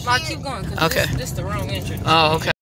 Well, keep going, because Okay. this the wrong entrance. Oh, okay.